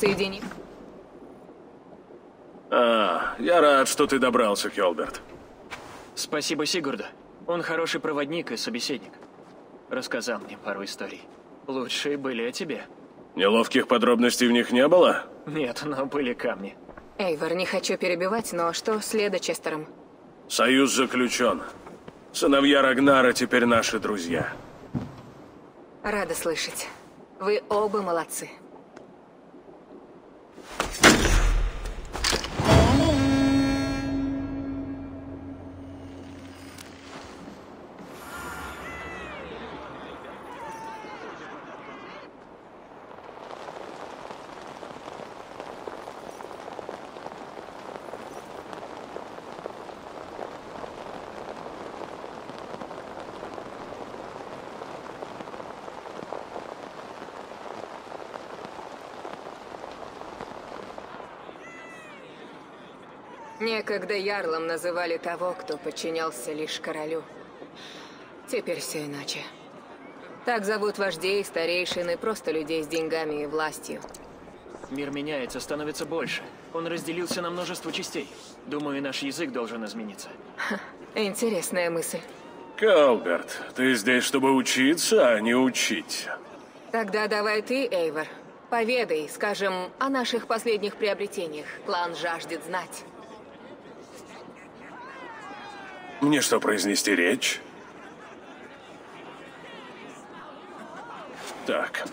соединить. Я рад, что ты добрался, Кёлберт. Спасибо Сигурду. Он хороший проводник и собеседник. Рассказал мне пару историй. Лучшие были о тебе. Неловких подробностей в них не было? Нет, но были камни. Эйвор, не хочу перебивать, но что с Ледочестером? Союз заключен. Сыновья Рагнара теперь наши друзья. Рада слышать. Вы оба молодцы. Некогда ярлом называли того, кто подчинялся лишь королю. Теперь все иначе. Так зовут вождей, старейшин и просто людей с деньгами и властью. Мир меняется, становится больше. Он разделился на множество частей. Думаю, наш язык должен измениться. Интересная мысль. Кёлберт, ты здесь, чтобы учиться, а не учить. Тогда давай ты, Эйвор, поведай, скажем, о наших последних приобретениях. Клан жаждет знать. Мне что, произнести речь? Так.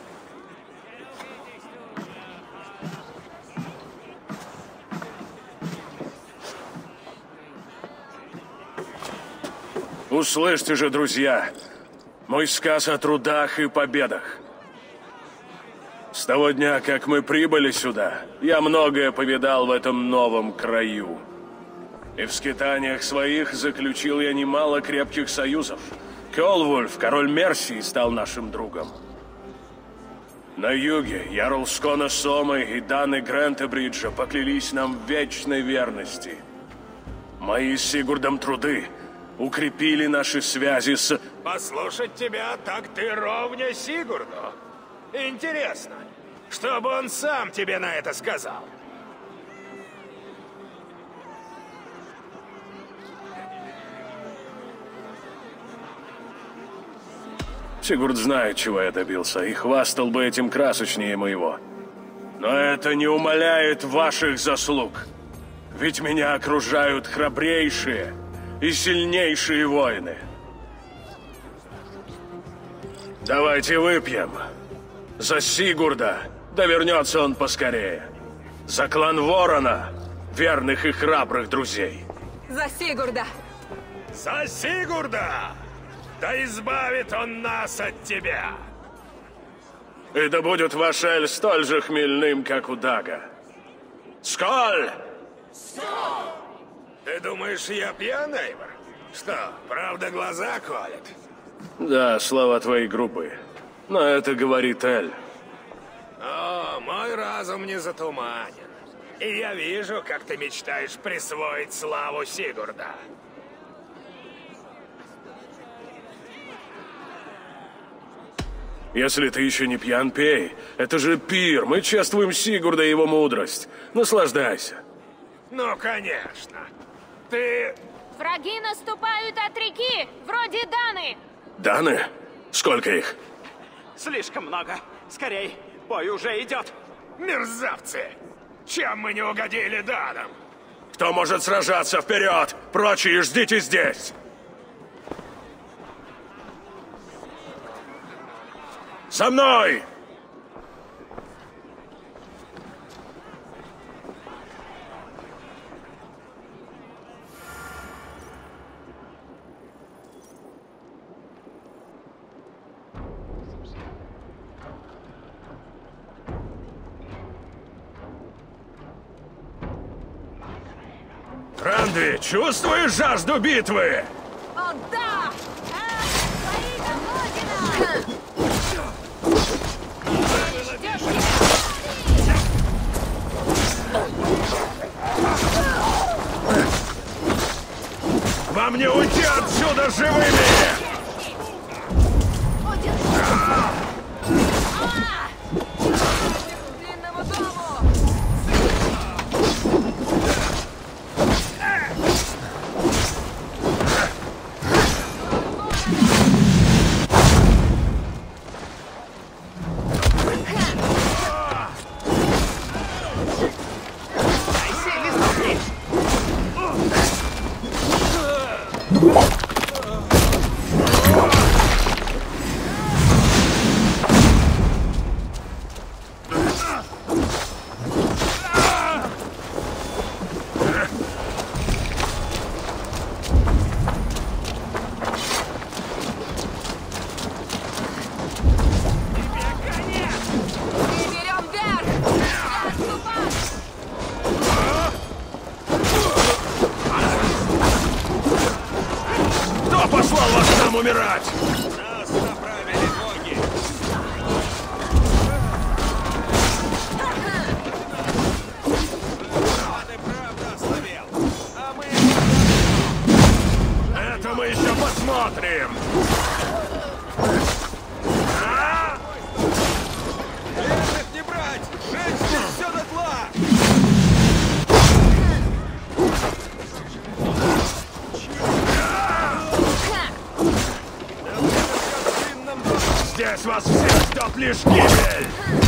Услышьте же, друзья, мой сказ о трудах и победах. С того дня, как мы прибыли сюда, я многое повидал в этом новом краю. И в скитаниях своих заключил я немало крепких союзов. Кёлвульф, король Мерсии, стал нашим другом. На юге ярл Скона Сомы и Даны Грентебриджа поклялись нам в вечной верности. Мои с Сигурдом труды укрепили наши связи с... Послушать тебя, так ты ровня Сигурду. Интересно, что бы он сам тебе на это сказал? Сигурд знает, чего я добился, и хвастал бы этим красочнее моего. Но это не умаляет ваших заслуг. Ведь меня окружают храбрейшие и сильнейшие воины. Давайте выпьем. За Сигурда, да вернется он поскорее. За клан Ворона, верных и храбрых друзей. За Сигурда! За Сигурда! Да избавит он нас от тебя! И да будет ваш эль столь же хмельным, как у Дага. Сколь! Ты думаешь, я пьян, Эйвор? Что, правда глаза колет? Да, слова твоей грубые. Но это говорит Эль. О, мой разум не затуманен. И я вижу, как ты мечтаешь присвоить славу Сигурда. Если ты еще не пьян, пей. Это же пир. Мы чествуем Сигурда и его мудрость. Наслаждайся. Ну, конечно. Ты... Враги наступают от реки, вроде Даны. Даны? Сколько их? Слишком много. Скорей, бой уже идет. Мерзавцы! Чем мы не угодили Данам? Кто может сражаться? Вперед! Прочие ждите здесь! За мной! Рандви, чувствуешь жажду битвы? О, да! Родина! Вам не уйти отсюда живыми! Длинному дому! нам умирать! Нас направили боги. Он и правда ослабел. А мы... Это мы еще посмотрим! Верных не брать! Жечь здесь все дотла! Здесь вас всех ждет лишь гибель!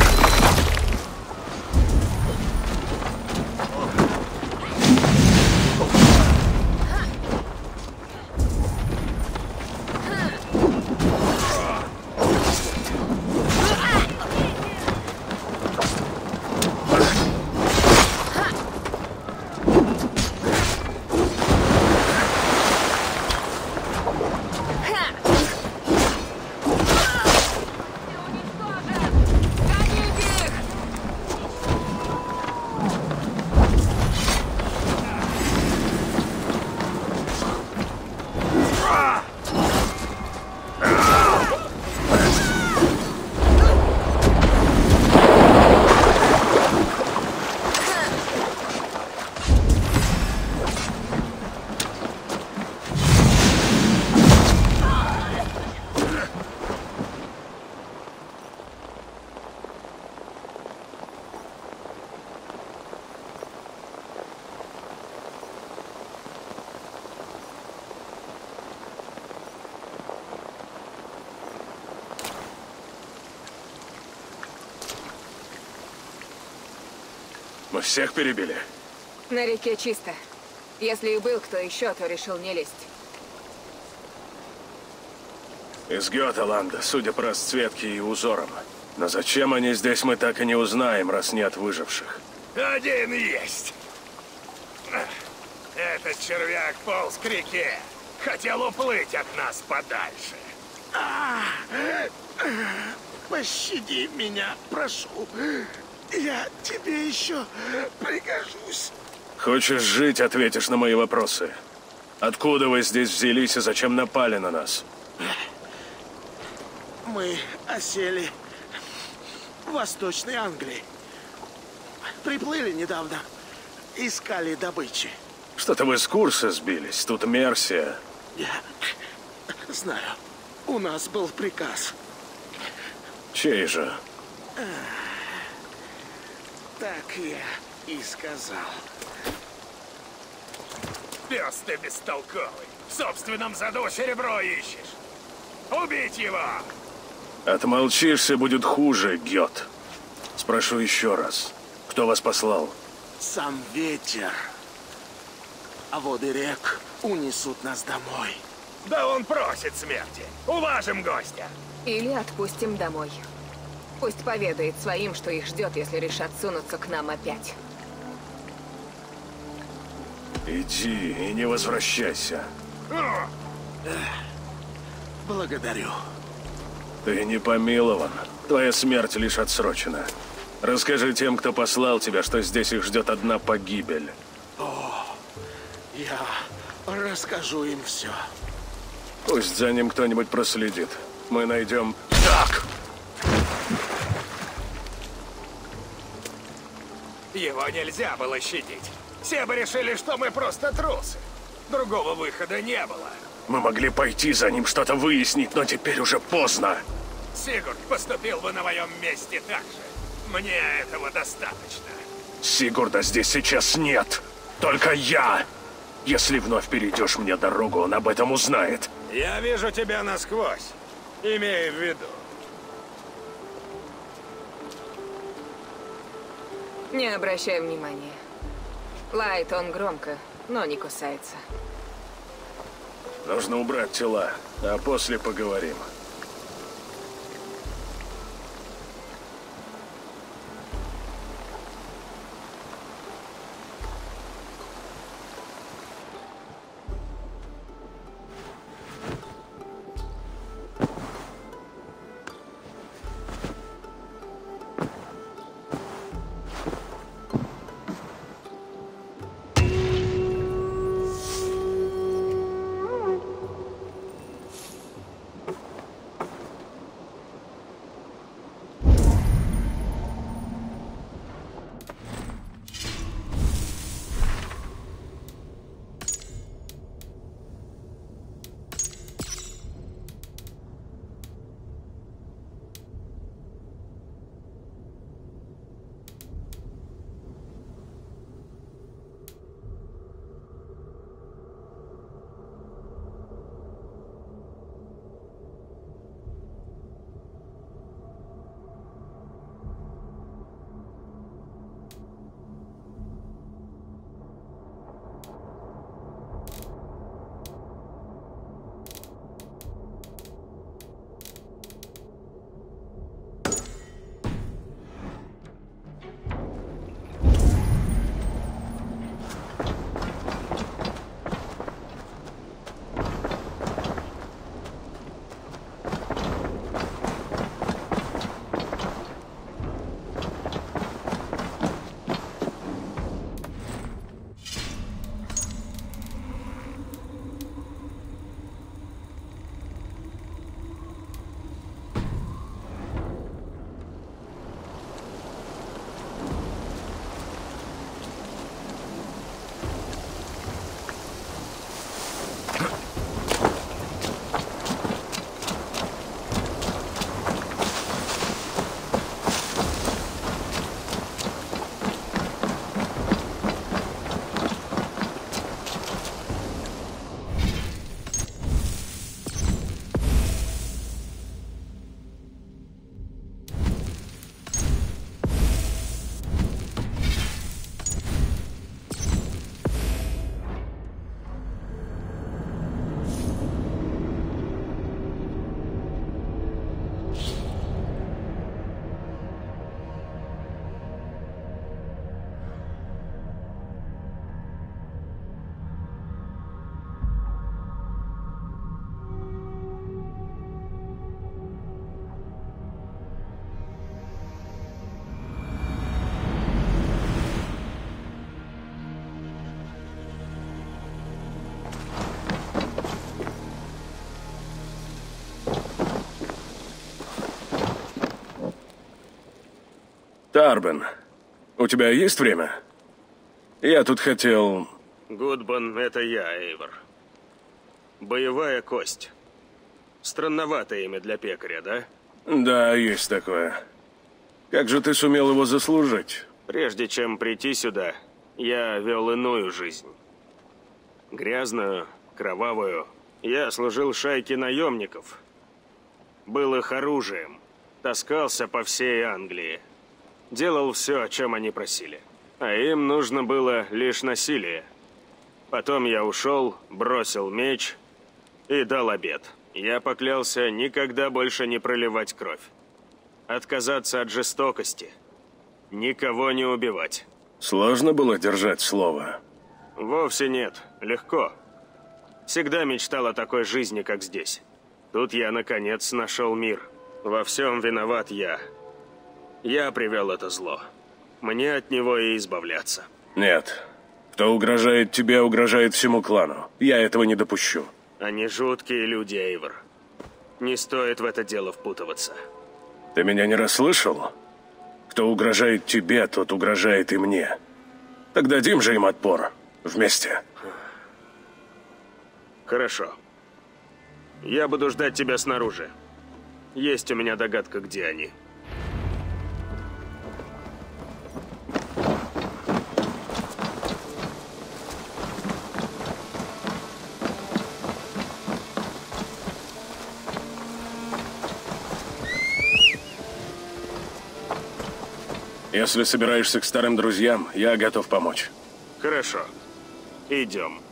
Мы всех перебили? На реке чисто. Если и был кто еще, то решил не лезть. Из Гёталанда, судя по расцветке и узорам. Но зачем они здесь, мы так и не узнаем, раз нет выживших. Один есть. Этот червяк полз к реке. Хотел уплыть от нас подальше. Пощади меня, прошу. Я тебе еще пригожусь. Хочешь жить, ответишь на мои вопросы. Откуда вы здесь взялись и зачем напали на нас? Мы осели в Восточной Англии. Приплыли недавно. Искали добычи. Что-то вы с курса сбились. Тут Мерсия. Я знаю. У нас был приказ. Чей же? Так я и сказал. Пес ты бестолковый. В собственном заду серебро ищешь. Убить его! Отмолчишься, будет хуже, Гёт. Спрошу еще раз. Кто вас послал? Сам ветер. А воды рек унесут нас домой. Да он просит смерти. Уважим гостя. Или отпустим домой. Пусть поведает своим, что их ждет, если решат сунуться к нам опять. Иди и не возвращайся. Благодарю. Ты не помилован. Твоя смерть лишь отсрочена. Расскажи тем, кто послал тебя, что здесь их ждет одна погибель. Я расскажу им все. Пусть за ним кто-нибудь проследит. Мы найдем... Так! Его нельзя было щадить. Все бы решили, что мы просто трусы. Другого выхода не было. Мы могли пойти за ним, что-то выяснить, но теперь уже поздно. Сигурд поступил бы на моем месте так же. Мне этого достаточно. Сигурда здесь сейчас нет. Только я. Если вновь перейдешь мне дорогу, он об этом узнает. Я вижу тебя насквозь. Имей в виду. Не обращай внимания. Лает он громко, но не кусается. Нужно убрать тела, а после поговорим. Тарбен, у тебя есть время? Я тут хотел... Гудбан, это я, Эйвор. Боевая кость. Странноватое имя для пекаря, да? Да, есть такое. Как же ты сумел его заслужить? Прежде чем прийти сюда, я вел иную жизнь. Грязную, кровавую. Я служил шайке наемников. Был их оружием. Таскался по всей Англии. Делал все, о чем они просили. А им нужно было лишь насилие. Потом я ушел, бросил меч и дал обет. Я поклялся никогда больше не проливать кровь. Отказаться от жестокости. Никого не убивать. Сложно было держать слово? Вовсе нет. Легко. Всегда мечтал о такой жизни, как здесь. Тут я, наконец, нашел мир. Во всем виноват я. Я привел это зло. Мне от него и избавляться. Нет. Кто угрожает тебе, угрожает всему клану. Я этого не допущу. Они жуткие люди, Эйвор. Не стоит в это дело впутываться. Ты меня не расслышал? Кто угрожает тебе, тот угрожает и мне. Так дадим же им отпор. Вместе. Хорошо. Я буду ждать тебя снаружи. Есть у меня догадка, где они. Если собираешься к старым друзьям, я готов помочь. Хорошо. Идем.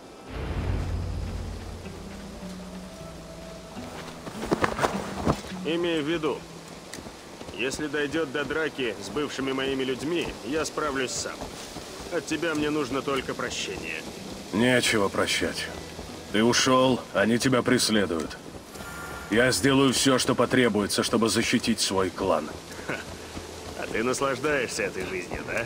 Имей в виду, если дойдет до драки с бывшими моими людьми, я справлюсь сам. От тебя мне нужно только прощение. Нечего прощать. Ты ушел, они тебя преследуют. Я сделаю все, что потребуется, чтобы защитить свой клан. А ты наслаждаешься этой жизнью, да?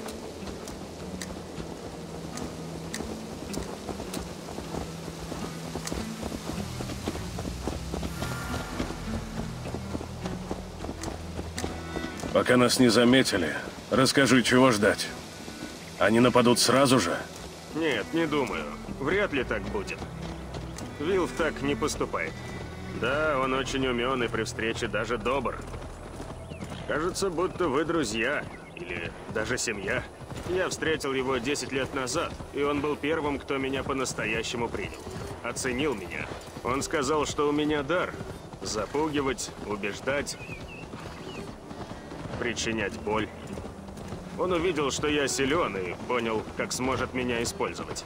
Пока нас не заметили, расскажи, чего ждать. Они нападут сразу же? Нет, не думаю. Вряд ли так будет. Вилф так не поступает. Да, он очень умен и при встрече даже добр. Кажется, будто вы друзья. Или даже семья. Я встретил его 10 лет назад, и он был первым, кто меня по-настоящему принял. Оценил меня. Он сказал, что у меня дар. Запугивать, убеждать, причинять боль. Он увидел, что я силен, и понял, как сможет меня использовать.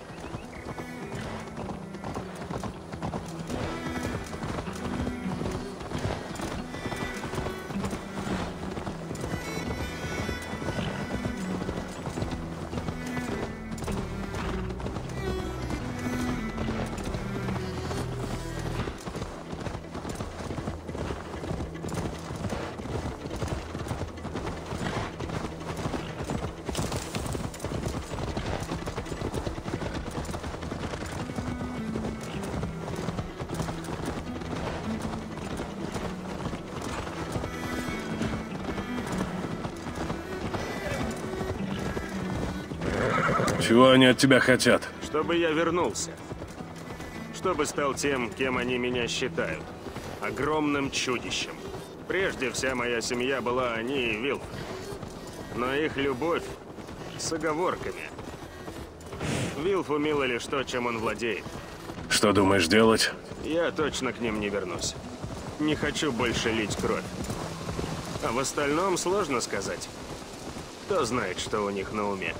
Чего они от тебя хотят? Чтобы я вернулся. Чтобы стал тем, кем они меня считают. Огромным чудищем. Прежде вся моя семья была они и Вилф. Но их любовь с оговорками. Вилфу мило лишь то, чем он владеет. Что думаешь делать? Я точно к ним не вернусь. Не хочу больше лить кровь. А в остальном сложно сказать. Кто знает, что у них на уме.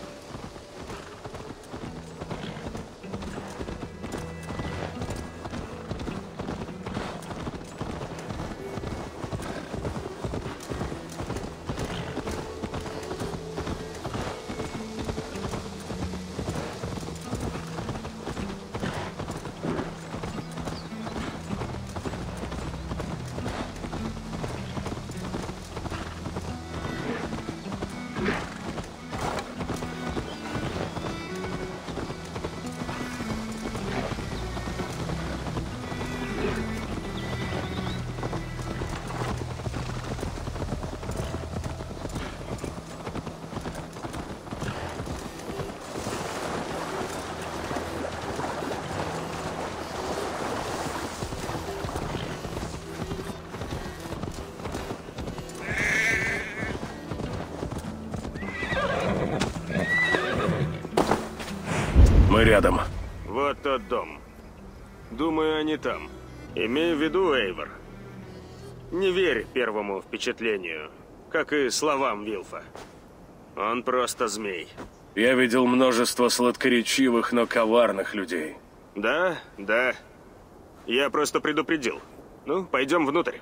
Мы рядом. Вот тот дом. Думаю, они там. Имею в виду, Эйвор, не верь первому впечатлению, как и словам Вилфа. Он просто змей. Я видел множество сладкоречивых, но коварных людей. Да, да. Я просто предупредил. Ну, пойдем внутрь.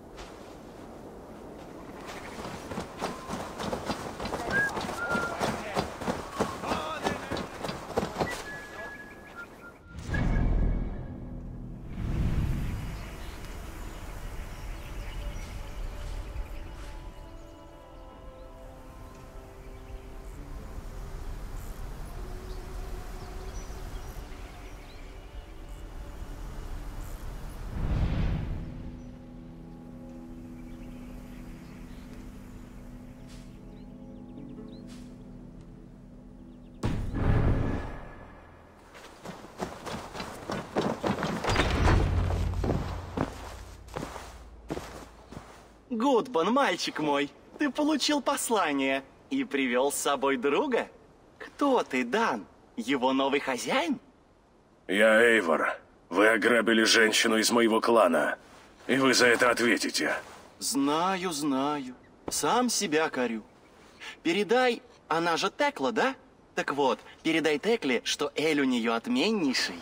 Гудбан, мальчик мой, ты получил послание и привел с собой друга? Кто ты, Дан? Его новый хозяин? Я Эйвор. Вы ограбили женщину из моего клана. И вы за это ответите. Знаю, знаю. Сам себя корю. Передай, она же Текла, да? Так вот, передай Текле, что Эль у нее отменнейший.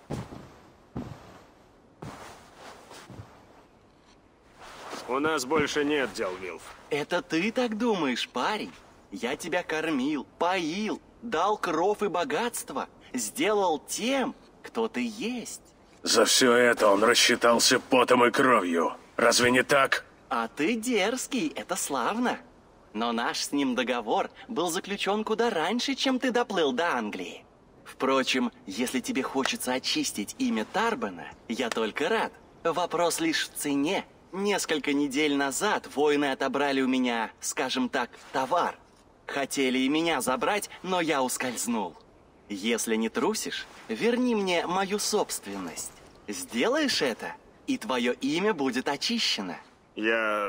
У нас больше нет дел, Вилф. Это ты так думаешь, парень? Я тебя кормил, поил, дал кров и богатство, сделал тем, кто ты есть. За все это он рассчитался потом и кровью. Разве не так? А ты дерзкий, это славно. Но наш с ним договор был заключен куда раньше, чем ты доплыл до Англии. Впрочем, если тебе хочется очистить имя Тарбана, я только рад. Вопрос лишь в цене. Несколько недель назад воины отобрали у меня, скажем так, товар. Хотели и меня забрать, но я ускользнул. Если не трусишь, верни мне мою собственность. Сделаешь это, и твое имя будет очищено. Я...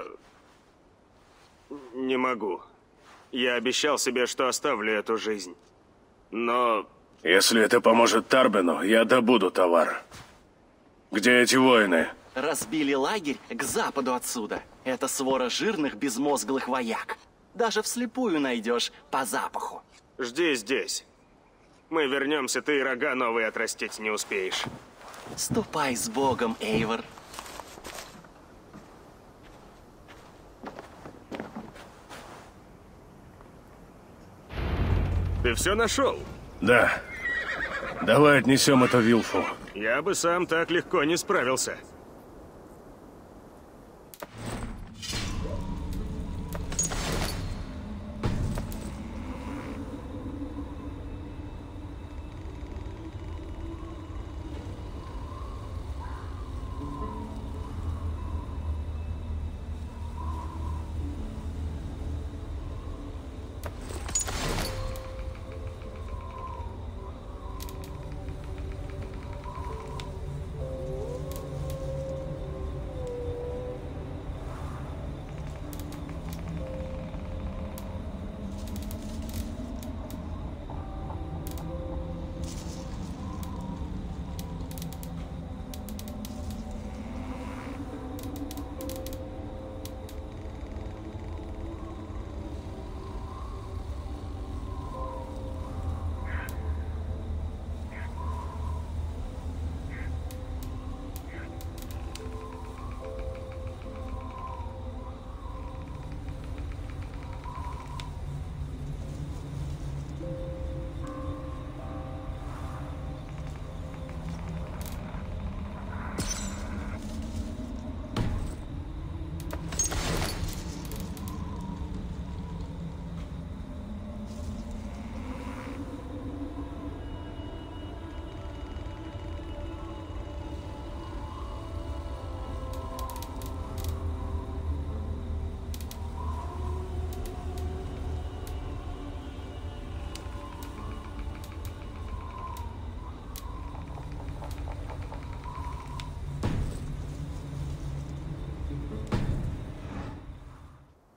не могу. Я обещал себе, что оставлю эту жизнь. Но... Если это поможет Тарбену, я добуду товар. Где эти воины? Разбили лагерь к западу отсюда. Это свора жирных безмозглых вояк. Даже вслепую найдешь по запаху. Жди здесь. Мы вернемся, ты и рога новые отрастить не успеешь. Ступай с Богом, Эйвор. Ты все нашел? Да. Давай отнесем это Вилфу. Я бы сам так легко не справился.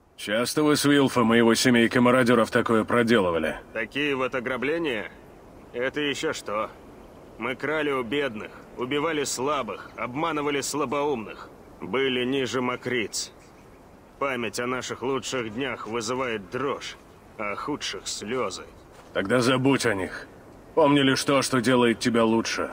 Часто вы с Вилфом и его семейкой мародеров такое проделывали? Такие вот ограбления? Это еще что? Мы крали у бедных, убивали слабых, обманывали слабоумных. Были ниже мокриц. Память о наших лучших днях вызывает дрожь, а о худших — слезы. Тогда забудь о них. Помни лишь то, что делает тебя лучше.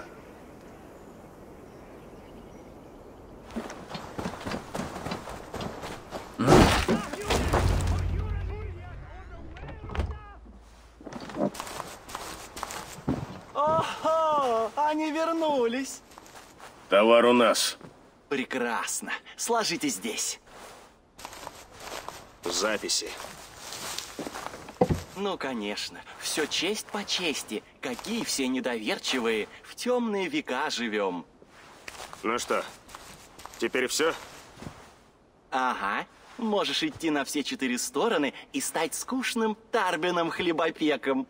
Ого, они вернулись. Товар у нас. Прекрасно. Сложите здесь. Записи. Ну, конечно. Все честь по чести. Какие все недоверчивые. В темные века живем. Ну что, теперь все? Ага. Можешь идти на все 4 стороны и стать скучным Тарбином-хлебопеком.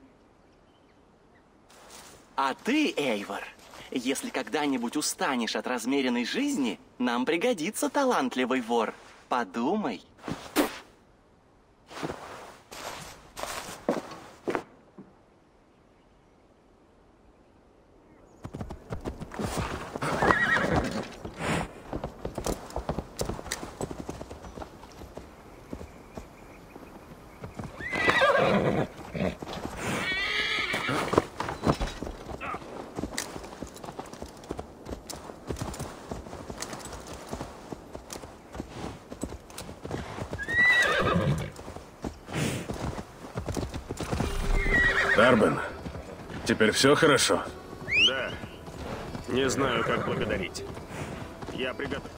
А ты, Эйвор, если когда-нибудь устанешь от размеренной жизни, нам пригодится талантливый вор. Подумай. Тарбин, теперь все хорошо? Да. Не знаю, как благодарить. Я приготовил.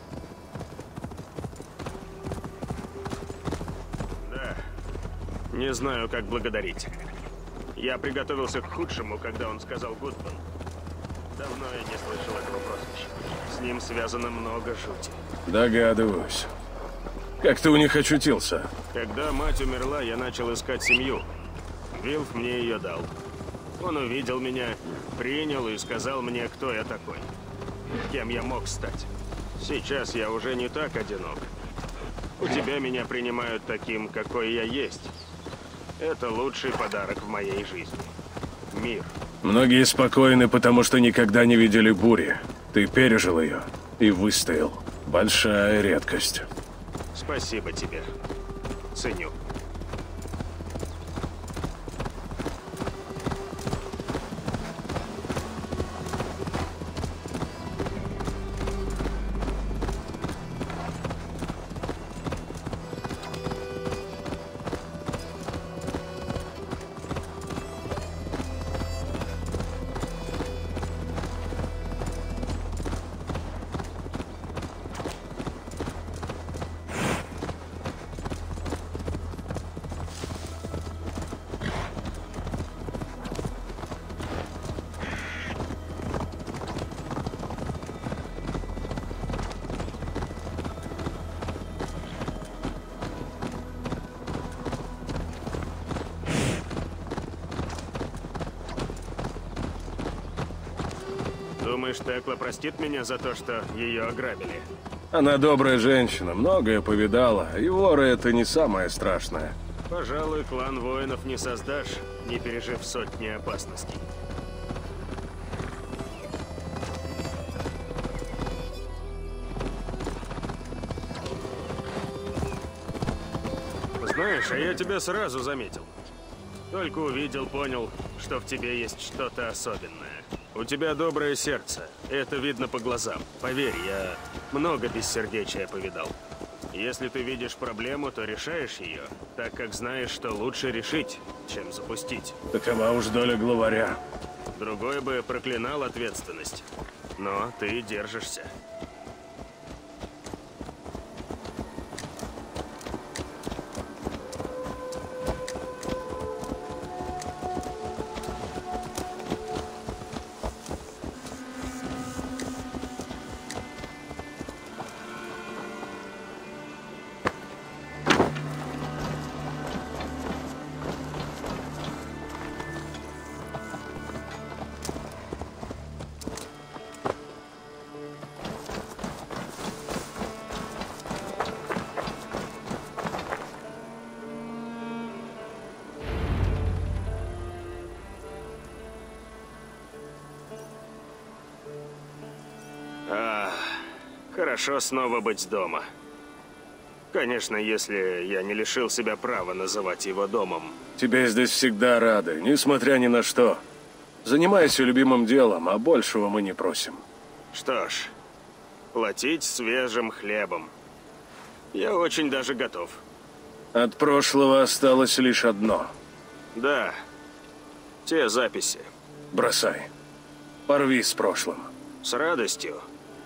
Да. Не знаю, как благодарить. Я приготовился к худшему, когда он сказал Гудман. Давно я не слышал этого прозвища. С ним связано много жути. Догадываюсь. Как ты у них очутился? Когда мать умерла, я начал искать семью. Вилф мне ее дал. Он увидел меня, принял и сказал мне, кто я такой. Кем я мог стать. Сейчас я уже не так одинок. У тебя меня принимают таким, какой я есть. Это лучший подарок в моей жизни. Мир. Многие спокойны, потому что никогда не видели бури. Ты пережил ее и выстоял. Большая редкость. Спасибо тебе. Ценю. Думаешь, Текла простит меня за то, что ее ограбили? Она добрая женщина, многое повидала, и воры — это не самое страшное. Пожалуй, клан воинов не создашь, не пережив сотни опасностей. Знаешь, а я тебя сразу заметил. Только увидел, понял, что в тебе есть что-то особенное. У тебя доброе сердце, это видно по глазам. Поверь, я много бессердечия повидал. Если ты видишь проблему, то решаешь ее, так как знаешь, что лучше решить, чем запустить. Такова уж доля главаря. Другой бы проклинал ответственность, но ты держишься. Хорошо снова быть дома. Конечно, если я не лишил себя права называть его домом. Тебе здесь всегда рады, несмотря ни на что. Занимайся любимым делом, а большего мы не просим. Что ж, платить свежим хлебом. Я очень даже готов. От прошлого осталось лишь одно. Да, те записи. Бросай. Порви с прошлым. С радостью.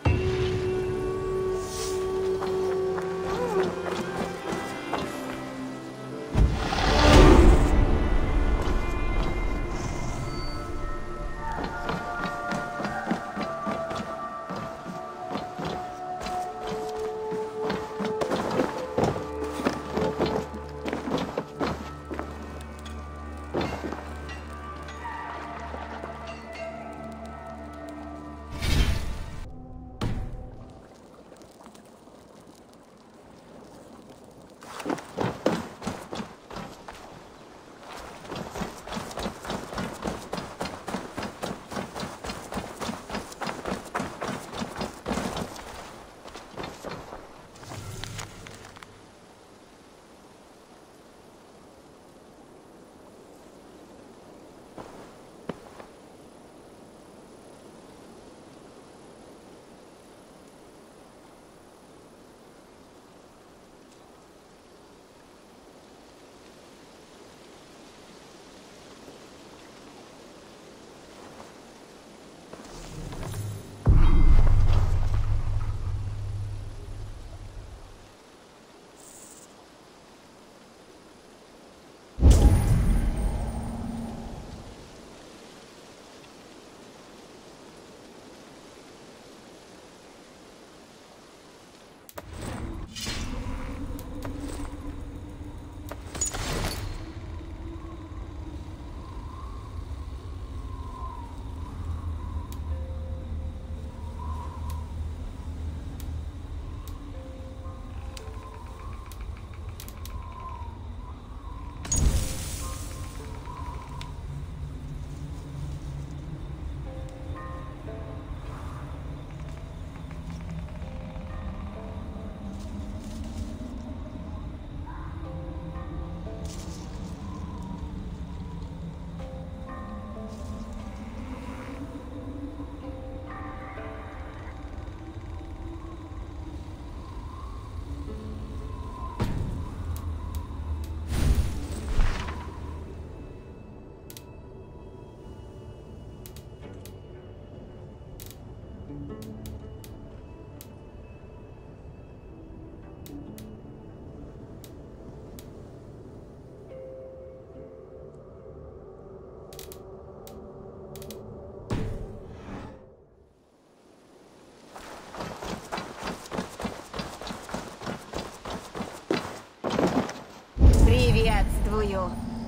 Приветствую.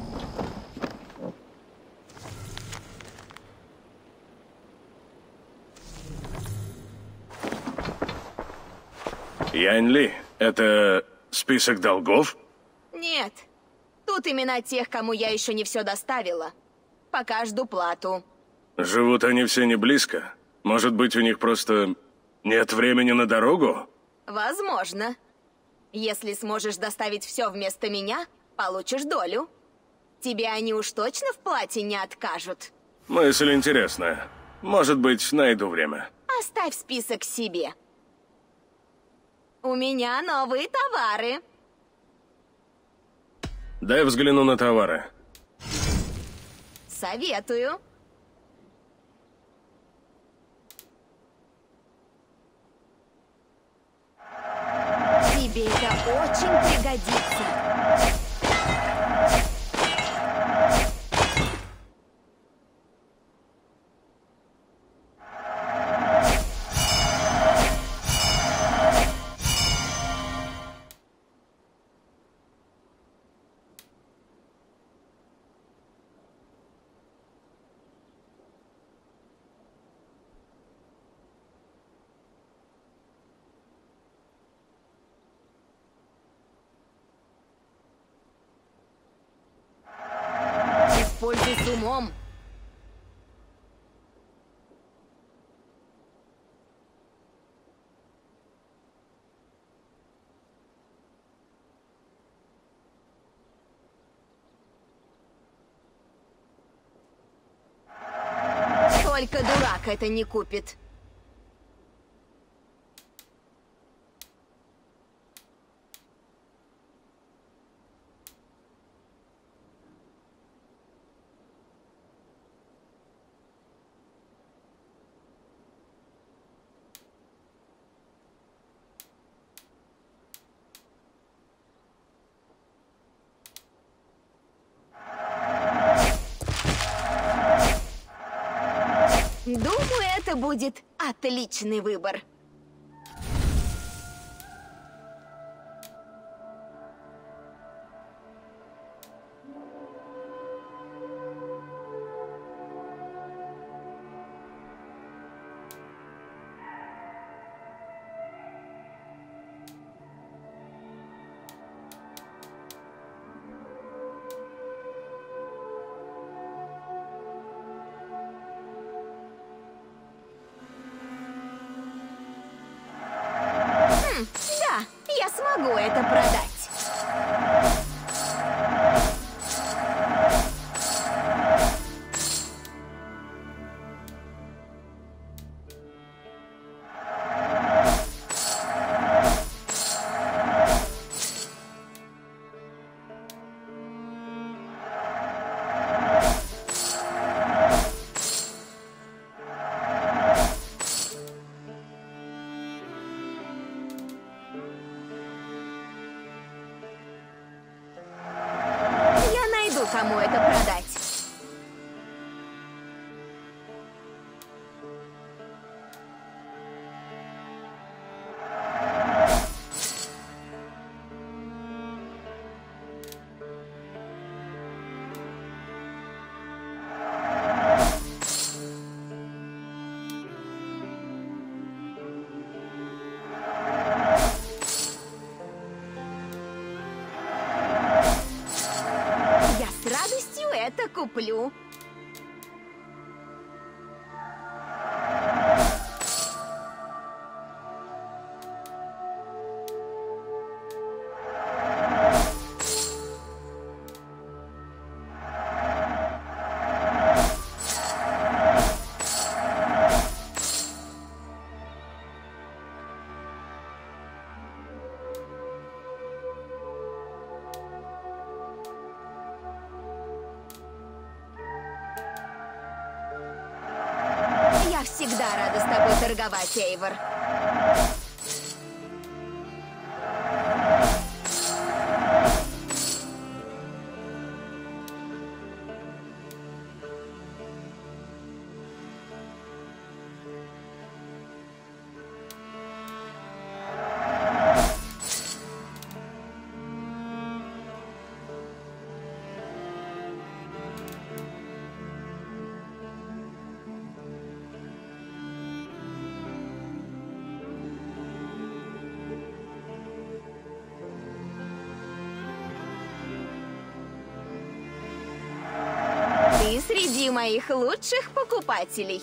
Янь Ли, это список долгов? Нет. Тут имена тех, кому я еще не все доставила. Пока жду плату. Живут они все не близко? Может быть, у них просто нет времени на дорогу? Возможно. Если сможешь доставить все вместо меня, получишь долю. Тебе они уж точно в плате не откажут. Мысль интересная. Может быть, найду время. Оставь список себе. У меня новые товары. Дай взгляну на товары. Советую. Тебе это очень пригодится. Используй с умом. Только дурак это не купит. Думаю, это будет отличный выбор. Да, я смогу это продать. Я найду, кому это продать. Я с радостью это куплю. Я всегда рада с тобой торговать, Эйвор. Ты среди моих лучших покупателей.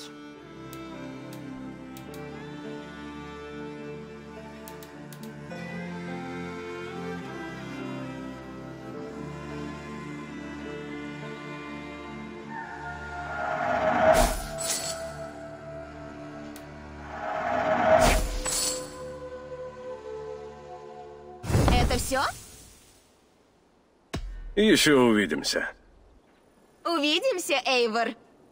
Это все? Еще увидимся. Увидимся, Эйвор.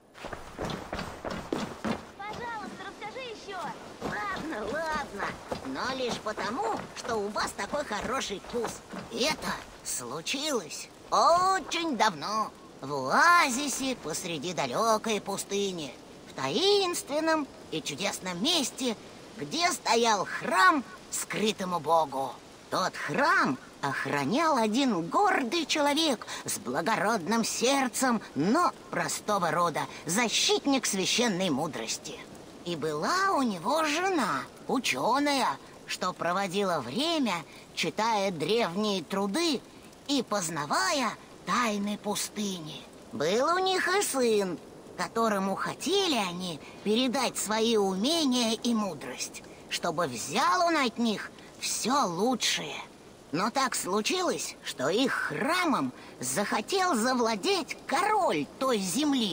Пожалуйста, расскажи еще. Ладно, ладно. Но лишь потому, что у вас такой хороший вкус. Это случилось очень давно. В оазисе посреди далекой пустыни. В таинственном и чудесном месте, где стоял храм скрытому богу. Тот храм охранял один гордый человек с благородным сердцем, но простого рода, защитник священной мудрости. И была у него жена, ученая, что проводила время, читая древние труды и познавая тайны пустыни. Был у них и сын, которому хотели они передать свои умения и мудрость, чтобы взял он от них все лучшее. Но так случилось, что их храмом захотел завладеть король той земли.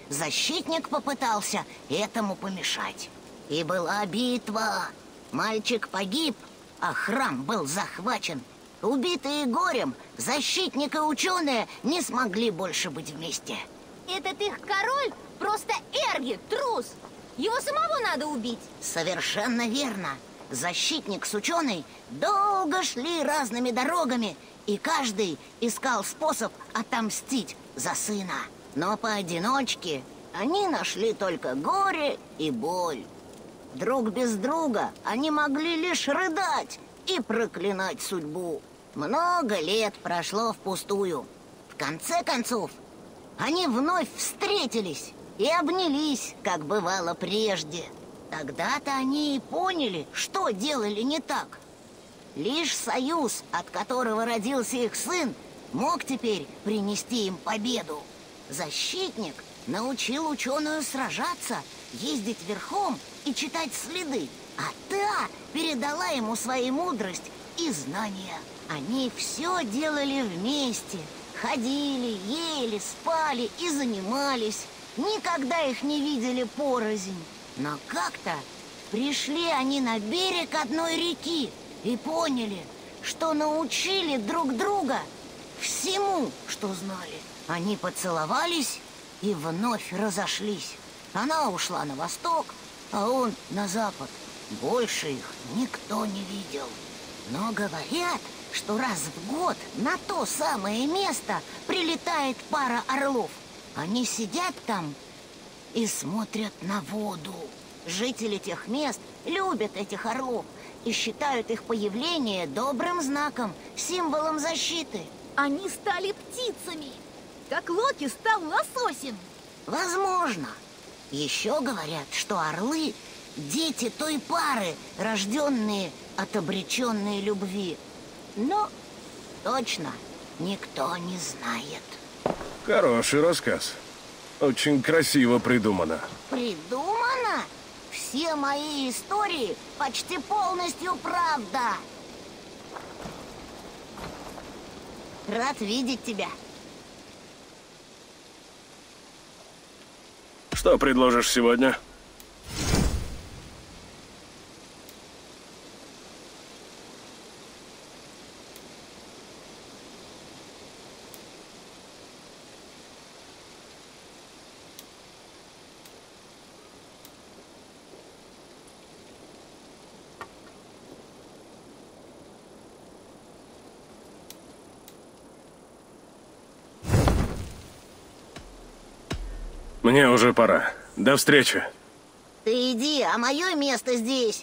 защитник попытался этому помешать. И была битва. Мальчик погиб, а храм был захвачен. Убитые горем, защитник и ученые не смогли больше быть вместе. Этот их король просто Эрги, трус. Его самого надо убить. Совершенно верно. Защитник с ученой долго шли разными дорогами, и каждый искал способ отомстить за сына. Но поодиночке они нашли только горе и боль. Друг без друга они могли лишь рыдать и проклинать судьбу. Много лет прошло впустую. В конце концов, они вновь встретились и обнялись, как бывало прежде. Тогда-то они и поняли, что делали не так. Лишь союз, от которого родился их сын, мог теперь принести им победу. Защитник научил ученую сражаться, ездить верхом и читать следы, а та передала ему свою мудрость и знания. Они все делали вместе, ходили, ели, спали и занимались. Никогда их не видели порознь. Но как-то пришли они на берег одной реки и поняли, что научили друг друга всему, что знали. Они поцеловались и вновь разошлись. Она ушла на восток, а он на запад. Больше их никто не видел. Но говорят, что раз в год на то самое место прилетает пара орлов. Они сидят там и смотрят на воду. Жители тех мест любят этих орлов и считают их появление добрым знаком, символом защиты. Они стали птицами, как Локи стал лососем. Возможно. Еще говорят, что орлы — дети той пары, рожденные от обреченной любви. Но точно никто не знает. Хороший рассказ. Очень красиво придумано. Придумано? Все мои истории почти полностью правда. Рад видеть тебя. Что предложишь сегодня? Мне уже пора. До встречи. Ты иди, а мое место здесь.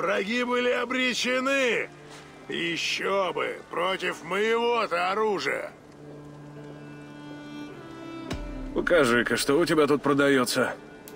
враги были обречены. Еще бы, против моего-то оружия. Покажи-ка, что у тебя тут продается.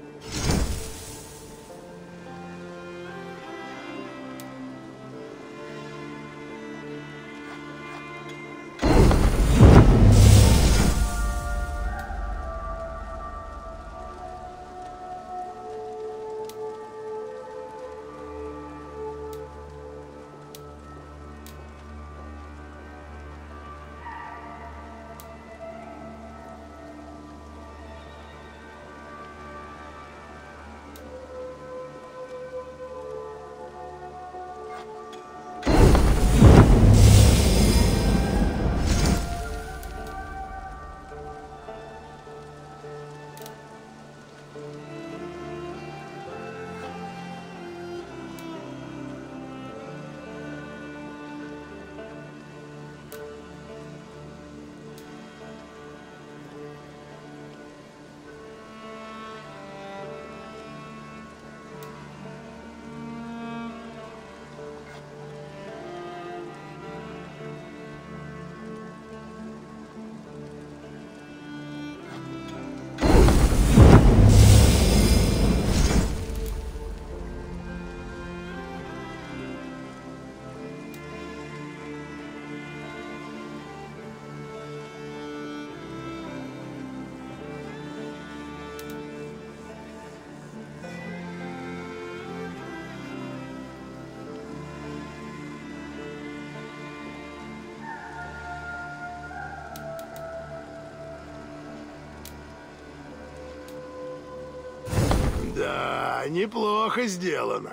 Да, неплохо сделано.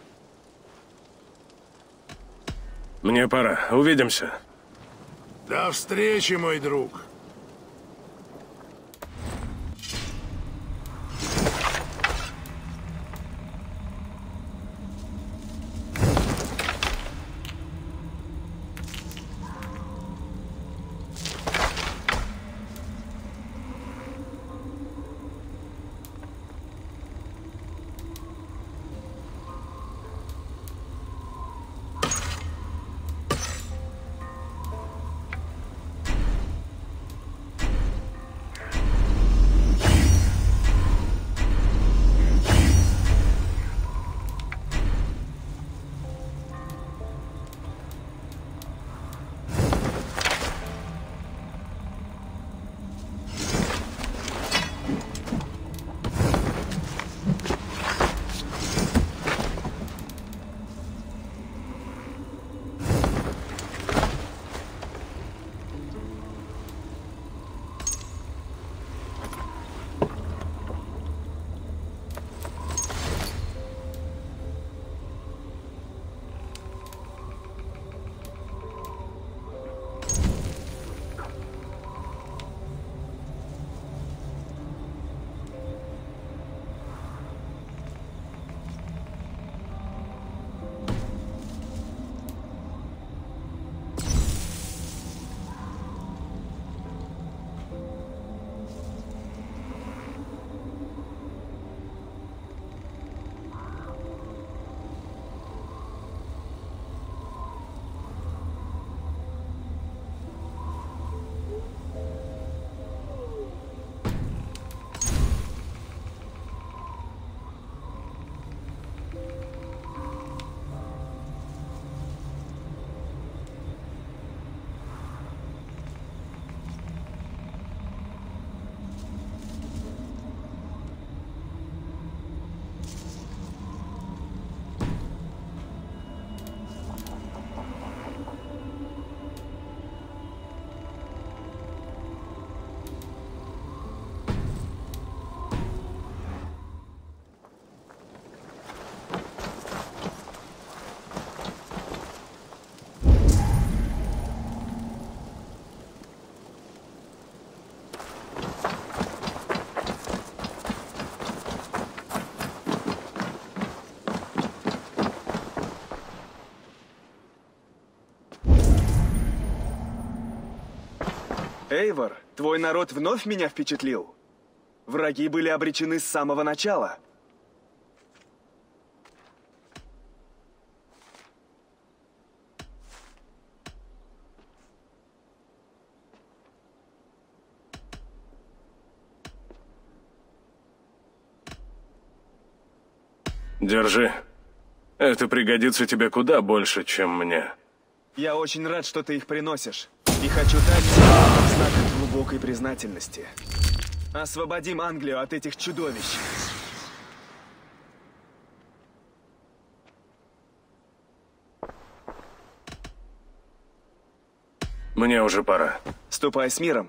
Мне пора. Увидимся. До встречи, мой друг. Эйвор, твой народ вновь меня впечатлил. Враги были обречены с самого начала. Держи. Это пригодится тебе куда больше, чем мне. Я очень рад, что ты их приносишь. И хочу дать тебе знак глубокой признательности. Освободим Англию от этих чудовищ. Мне уже пора. Ступай с миром.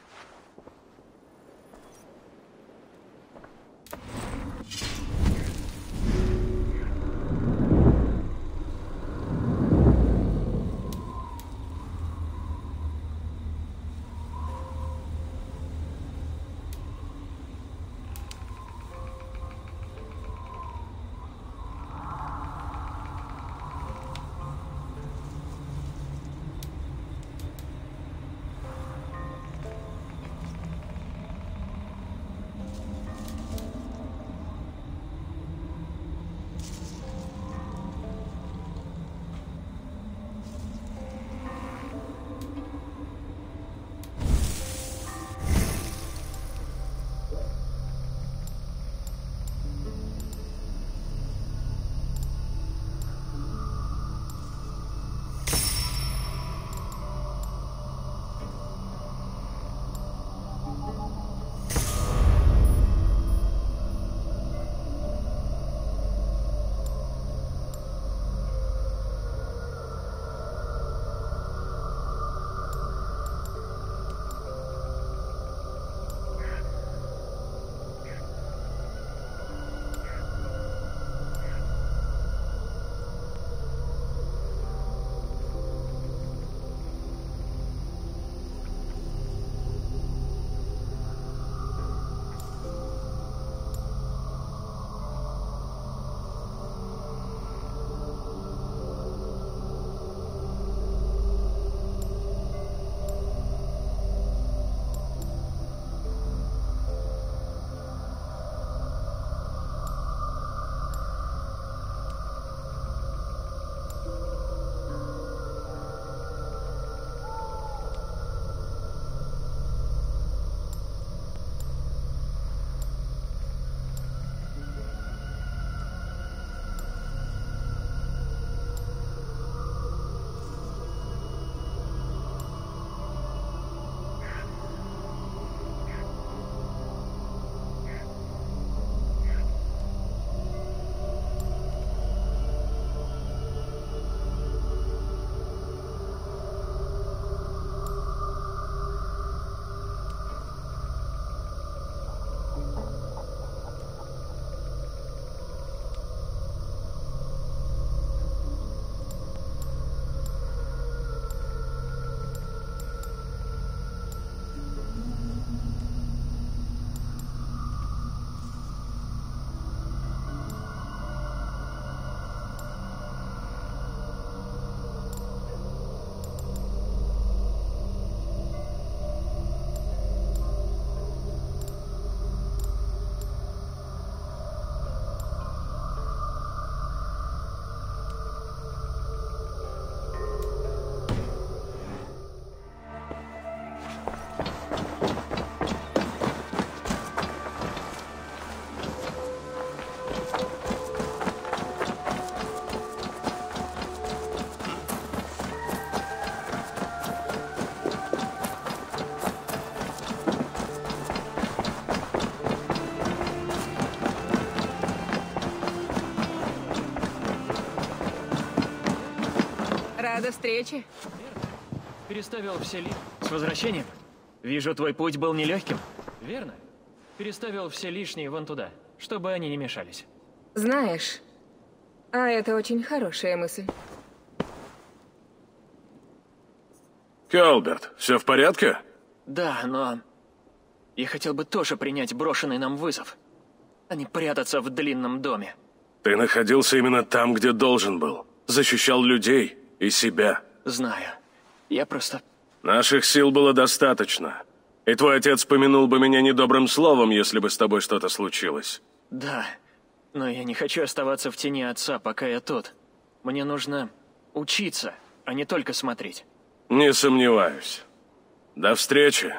Рада встрече. Переставил все С возвращением. Вижу, твой путь был нелегким. Верно. Переставил все лишние вон туда, чтобы они не мешались. Знаешь, а это очень хорошая мысль. Калберт, все в порядке? Да, но... Я хотел бы тоже принять брошенный нам вызов, а не прятаться в длинном доме. Ты находился именно там, где должен был. Защищал людей и себя. Знаю. Я просто... Наших сил было достаточно. И твой отец помянул бы меня недобрым словом, если бы с тобой что-то случилось. Да, но я не хочу оставаться в тени отца, пока я тут. Мне нужно учиться, а не только смотреть. Не сомневаюсь. До встречи.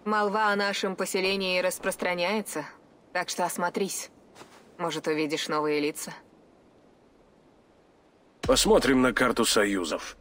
Молва о нашем поселении распространяется, так что осмотрись. Может, увидишь новые лица. Посмотрим на карту союзов.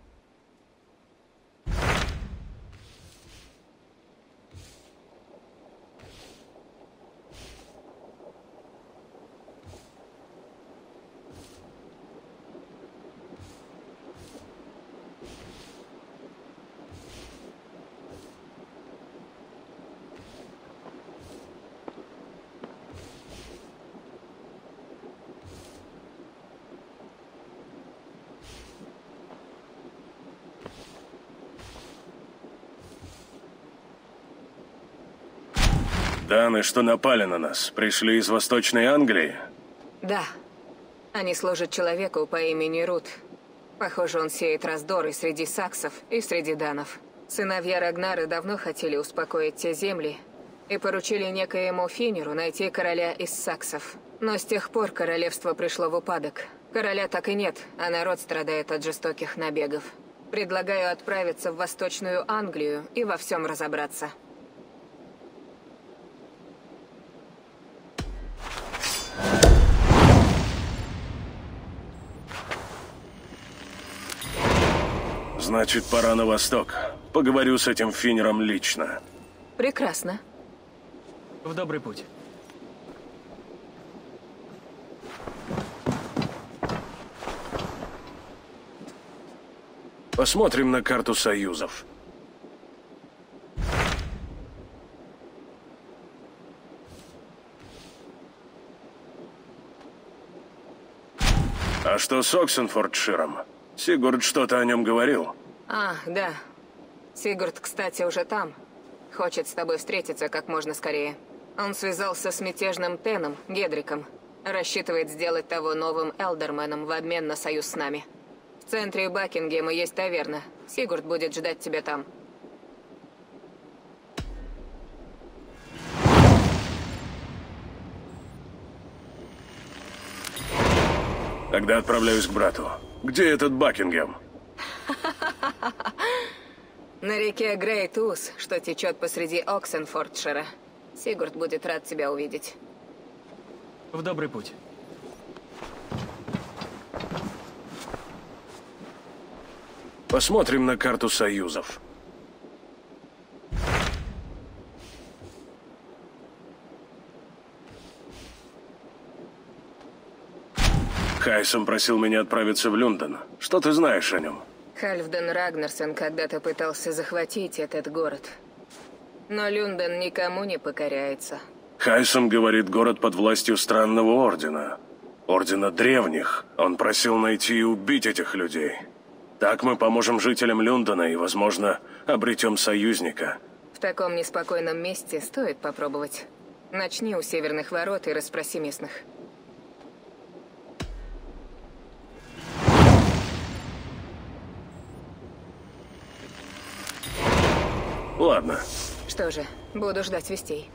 Даны, что напали на нас, пришли из Восточной Англии? Да. Они служат человеку по имени Рут. Похоже, он сеет раздоры среди саксов и среди данов. Сыновья Рагнары давно хотели успокоить те земли и поручили некоему Финеру найти короля из саксов. Но с тех пор королевство пришло в упадок. Короля так и нет, а народ страдает от жестоких набегов. Предлагаю отправиться в Восточную Англию и во всем разобраться. Значит, пора на восток. Поговорю с этим Финером лично. Прекрасно. В добрый путь. Посмотрим на карту союзов. А что с Оксенфордширом? Сигурд что-то о нем говорил. А, да. Сигурд, кстати, уже там. Хочет с тобой встретиться как можно скорее. Он связался с мятежным Теном, Гедриком. Рассчитывает сделать того новым Элдерменом в обмен на союз с нами. В центре Бакингема есть таверна. Сигурд будет ждать тебя там. Тогда отправляюсь к брату. Где этот Бакингем? На реке Грейт-Ус, что течет посреди Оксенфордшира. Сигурд будет рад тебя увидеть. В добрый путь. Посмотрим на карту союзов. Хайсом просил меня отправиться в Люндон. Что ты знаешь о нем? Хальфден Рагнарсон когда-то пытался захватить этот город. Но Люндон никому не покоряется. Хайсом говорит, город под властью странного ордена. Ордена древних. Он просил найти и убить этих людей. Так мы поможем жителям Люндона и, возможно, обретем союзника. В таком неспокойном месте стоит попробовать. Начни у северных ворот и расспроси местных. Ладно. Что же, буду ждать вестей.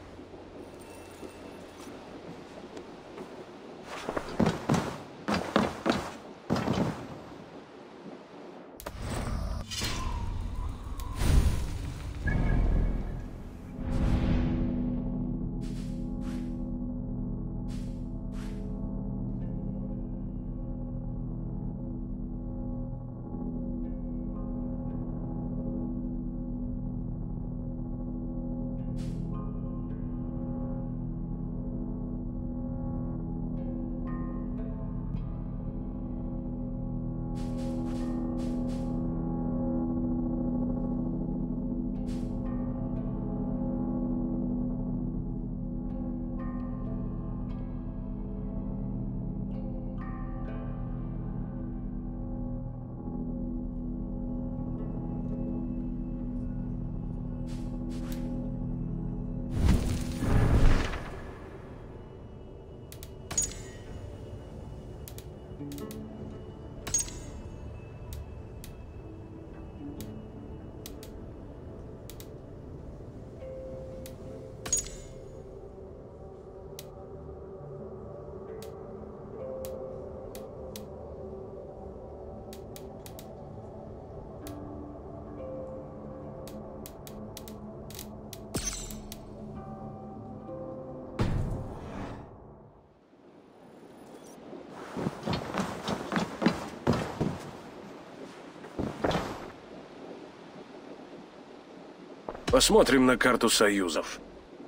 Посмотрим на карту союзов.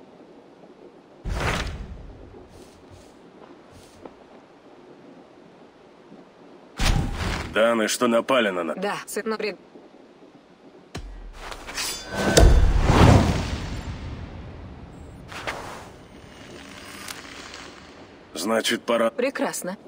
Даны, что напали на нас. Да, сытнопред... Значит, пора... Прекрасно.